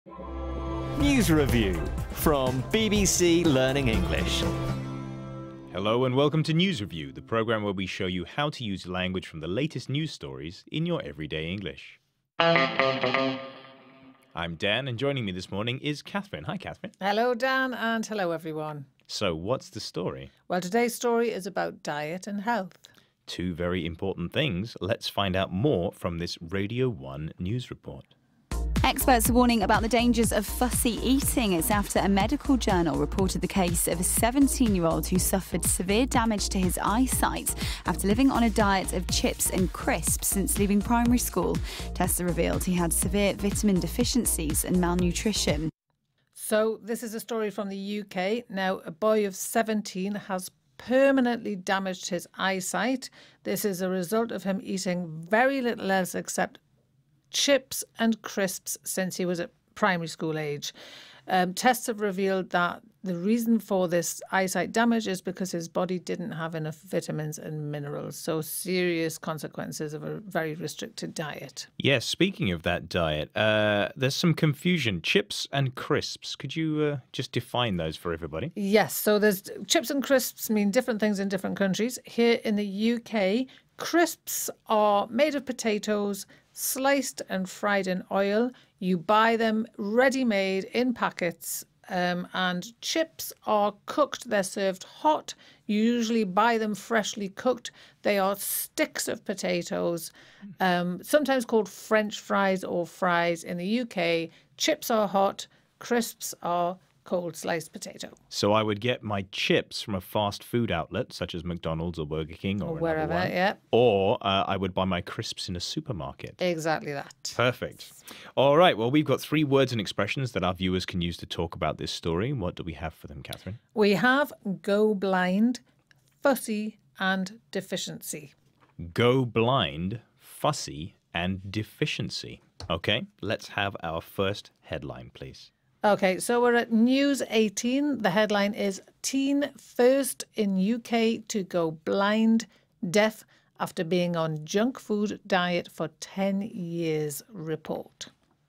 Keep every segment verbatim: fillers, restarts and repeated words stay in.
News Review from B B C Learning English. Hello and welcome to News Review, the program where we show you how to use language from the latest news stories in your everyday English. I'm Dan, and joining me this morning is Catherine. Hi, Catherine. Hello, Dan, and hello, everyone. So, what's the story? Well, today's story is about diet and health. Two very important things. Let's find out more from this Radio one news report. Experts are warning about the dangers of fussy eating. It's after a medical journal reported the case of a seventeen-year-old who suffered severe damage to his eyesight after living on a diet of chips and crisps since leaving primary school. Tests revealed he had severe vitamin deficiencies and malnutrition. So this is a story from the U K. Now, a boy of seventeen has permanently damaged his eyesight. This is a result of him eating very little else except chips and crisps since he was at primary school age. Um, tests have revealed that the reason for this eyesight damage is because his body didn't have enough vitamins and minerals. So serious consequences of a very restricted diet. Yes, speaking of that diet, uh, there's some confusion. Chips and crisps. Could you uh, just define those for everybody? Yes, so there's chips and crisps mean different things in different countries. Here in the U K, crisps are made of potatoes, sliced and fried in oil. You buy them ready-made in packets, um, and chips are cooked. They're served hot. You usually buy them freshly cooked. They are sticks of potatoes, um, sometimes called French fries or fries in the U K. Chips are hot. Crisps are cold sliced potato. So I would get my chips from a fast food outlet, such as McDonald's or Burger King or, Or wherever, one. yeah. Or uh, I would buy my crisps in a supermarket. Exactly that. Perfect. All right. Well, we've got three words and expressions that our viewers can use to talk about this story. What do we have for them, Catherine? We have go blind, fussy, and deficiency. Go blind, fussy, and deficiency. Okay, let's have our first headline, please. Okay, so we're at News eighteen. The headline is Teen First in U K to Go Blind, Deaf After Being on Junk Food Diet for ten years report.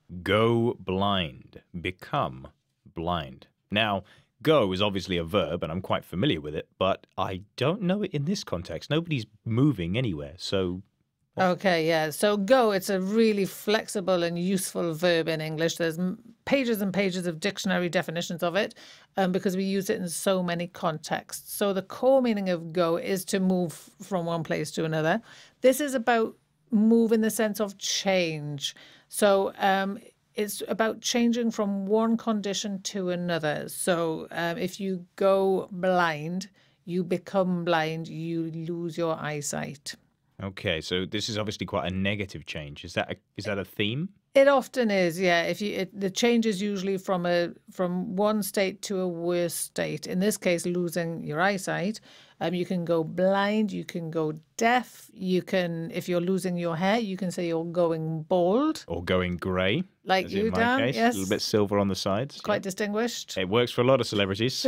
Go blind, become blind. Now, go is obviously a verb, and I'm quite familiar with it, but I don't know it in this context. Nobody's moving anywhere, so... Okay, yeah. So go, it's a really flexible and useful verb in English. There's pages and pages of dictionary definitions of it um, because we use it in so many contexts. So the core meaning of go is to move from one place to another. This is about move in the sense of change. So um, it's about changing from one condition to another. So um, if you go blind, you become blind, you lose your eyesight. Okay, so this is obviously quite a negative change. Is that a, is that a theme? It often is, yeah. If you, it, the change is usually from a from one state to a worse state. In this case, losing your eyesight. Um, you can go blind. You can go deaf. You can, if you're losing your hair, you can say you're going bald Or going grey, like as you, in my Dan. case. Yes, A little bit silver on the sides. quite Yeah. distinguished. It works for a lot of celebrities.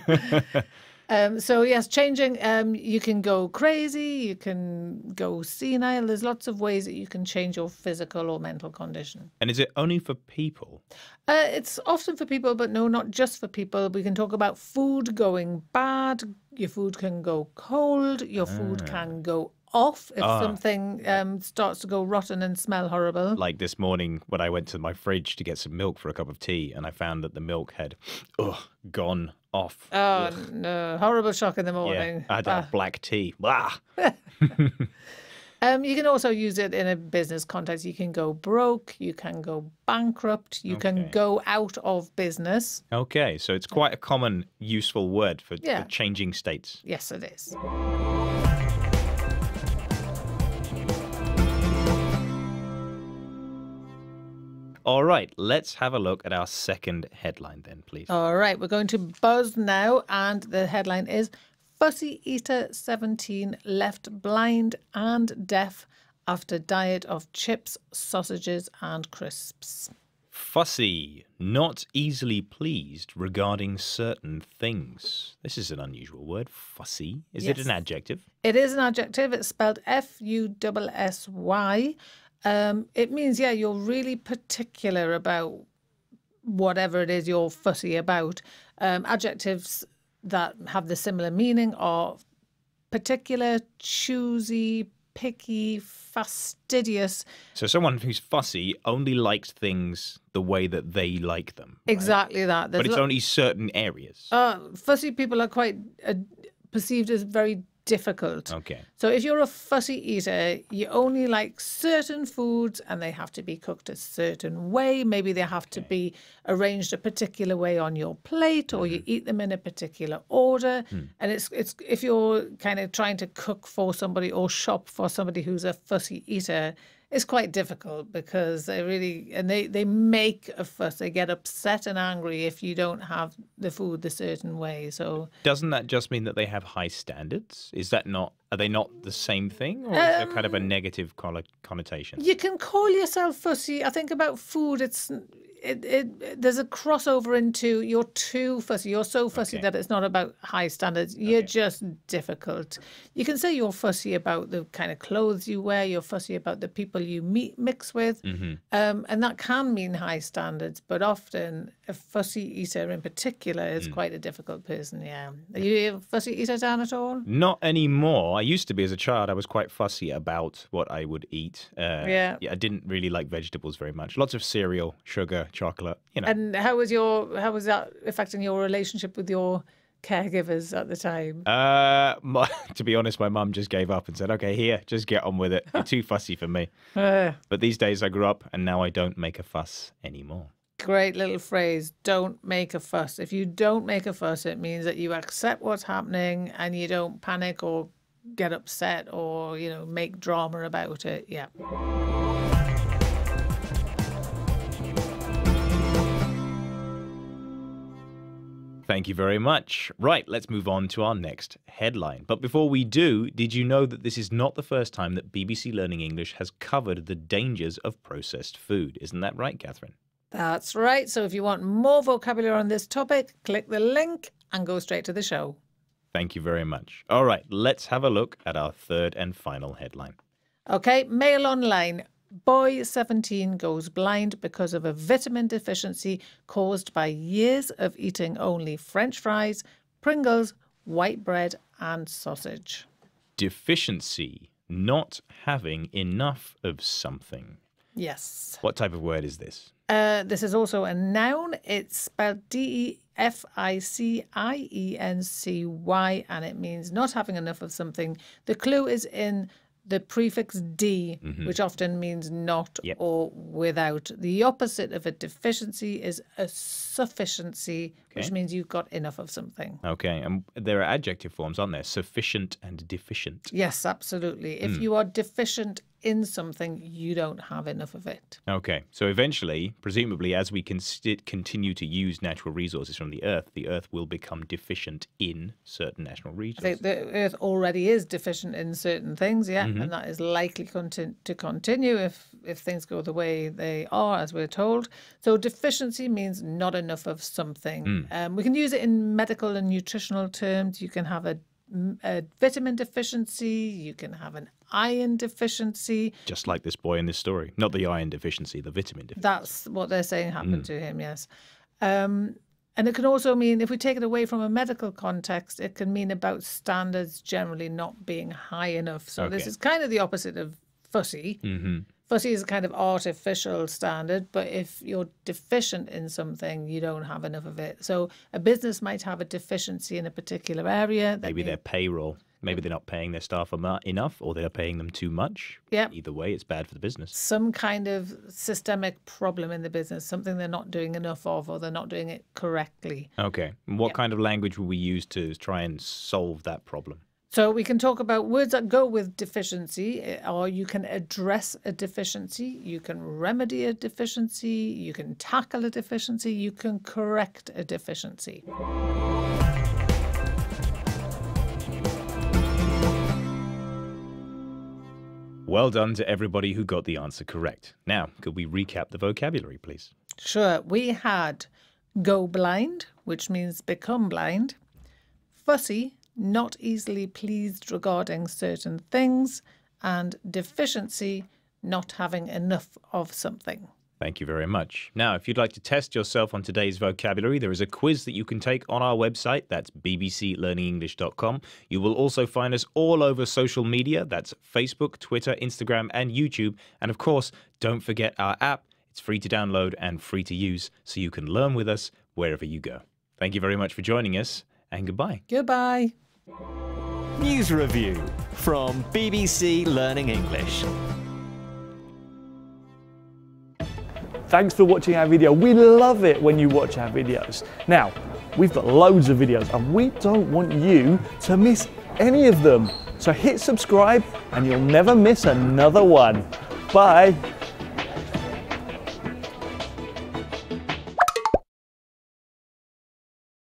Um, so yes, changing. Um, you can go crazy. You can go senile. There's lots of ways that you can change your physical or mental condition. And is it only for people? Uh, it's often for people, but no, not just for people. We can talk about food going bad. Your food can go cold. Your food can go off if Ah. something um, starts to go rotten and smell horrible. Like this morning when I went to my fridge to get some milk for a cup of tea, and I found that the milk had ugh, gone off. Oh, Ugh. no. Horrible shock in the Yeah, morning. I had to have black tea. Blah. Um, you can also use it in a business context. You can go broke. You can go bankrupt. You can Okay. go out of business. Okay, so it's quite a common, useful word for, Yeah. for changing states. Yes, it is. All right, let's have a look at our second headline then, please. All right, we're going to buzz now, and the headline is Fussy Eater seventeen left blind and deaf after diet of chips, sausages and crisps. Fussy, not easily pleased regarding certain things. This is an unusual word, fussy. Is it Yes. an adjective? It is an adjective. It's spelled F U S S Y. Um, it means, yeah, you're really particular about whatever it is you're fussy about. Um, adjectives that have the similar meaning are particular, choosy, picky, fastidious. So someone who's fussy only likes things the way that they like them. Right? Exactly that. There's But it's lo- only certain areas. uh, fussy people are quite uh, perceived as very difficult. Okay. So if you're a fussy eater, you only like certain foods and they have to be cooked a certain way. Maybe they have to be arranged a particular way on your plate, or you eat them in a particular order. And it's it's if you're kind of trying to cook for somebody or shop for somebody who's a fussy eater, it's quite difficult because they really, and they, they make a fuss. They get upset and angry if you don't have the food the certain way. So Doesn't that just mean that they have high standards? Is that not, are they not the same thing? Or is there kind of a negative conno- connotation? you can call yourself fussy. I think about food, it's it, it there's a crossover into you're too fussy. You're so fussy Okay. that it's not about high standards. You're Okay. just difficult. You can say you're fussy about the kind of clothes you wear. You're fussy about the people you meet mix with, Mm-hmm. um, and that can mean high standards. But often a fussy eater in particular is Mm. quite a difficult person. Yeah, are you a fussy eater, Dan, at all? Not anymore. I used to be as a child. I was quite fussy about what I would eat. Uh, Yeah. I didn't really like vegetables very much. Lots of cereal, sugar, chocolate, you know. And how was your how was that affecting your relationship with your caregivers at the time? Uh, my, to be honest, my mum just gave up and said, okay, here, just get on with it. You're too fussy for me. Uh, But these days I grew up and now I don't make a fuss anymore. great little phrase. Don't make a fuss. If you don't make a fuss, it means that you accept what's happening and you don't panic or get upset or, you know, make drama about it. Yeah. Thank you very much. Right, let's move on to our next headline. But before we do, did you know that this is not the first time that B B C Learning English has covered the dangers of processed food? Isn't that right, Catherine? That's right. So if you want more vocabulary on this topic, click the link and go straight to the show. Thank you very much. All right, let's have a look at our third and final headline. Okay, Mail Online. Boy seventeen goes blind because of a vitamin deficiency caused by years of eating only French fries, Pringles, white bread and sausage. Deficiency, not having enough of something. Yes. What type of word is this? Uh, this is also a noun. It's spelled D E F I C I E N C Y and it means not having enough of something. The clue is in the prefix D, which often means not Yep. or without. The opposite of a deficiency is a sufficiency, which Okay. means you've got enough of something. Okay, and there are adjective forms, aren't there? Sufficient and deficient. Yes, absolutely. If you are deficient in something, you don't have enough of it. Okay, so eventually, presumably, as we can st- continue to use natural resources from the Earth, the Earth will become deficient in certain natural I resources. think the Earth already is deficient in certain things, yeah, and that is likely conti- to continue if, if things go the way they are, as we're told. So deficiency means not enough of something. Um, we can use it in medical and nutritional terms. You can have a, a vitamin deficiency, you can have an iron deficiency. Just like this boy in this story. Not the iron deficiency, the vitamin deficiency. That's what they're saying happened to him, yes. Um, and it can also mean, if we take it away from a medical context, it can mean about standards generally not being high enough. So this Okay. is kind of the opposite of fussy. hmm Fussy is a kind of artificial standard, but if you're deficient in something, you don't have enough of it. So a business might have a deficiency in a particular area. That Maybe mean- their payroll. Maybe they're not paying their staff emo- enough, or they're paying them too much. Yeah. Either way, it's bad for the business. some kind of systemic problem in the business, something they're not doing enough of, or they're not doing it correctly. Okay. And what kind of language will we use to try and solve that problem? So we can talk about words that go with deficiency, eh, or you can address a deficiency, you can remedy a deficiency, you can tackle a deficiency, you can correct a deficiency. Well done to everybody who got the answer correct. Now, could we recap the vocabulary, please? Sure, we had go blind, which means become blind, fussy, not easily pleased regarding certain things, and deficiency, not having enough of something. Thank you very much. Now, if you'd like to test yourself on today's vocabulary, there is a quiz that you can take on our website. That's b b c learning english dot com. You will also find us all over social media. That's Facebook, Twitter, Instagram, and YouTube. And of course, don't forget our app. It's free to download and free to use, so you can learn with us wherever you go. Thank you very much for joining us, and goodbye. Goodbye. News review from B B C Learning English. Thanks for watching our video. We love it when you watch our videos. Now, we've got loads of videos and we don't want you to miss any of them. So hit subscribe and you'll never miss another one. Bye.